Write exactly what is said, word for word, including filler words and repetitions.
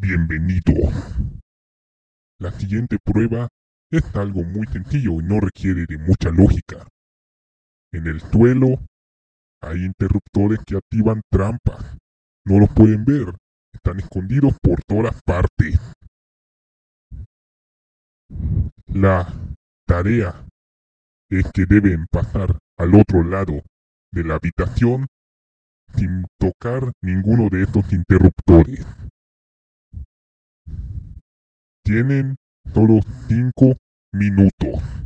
Bienvenido. La siguiente prueba es algo muy sencillo y no requiere de mucha lógica. En el suelo hay interruptores que activan trampas. No los pueden ver. Están escondidos por todas partes. La tarea es que deben pasar al otro lado de la habitación sin tocar ninguno de estos interruptores. Tienen solo cinco minutos.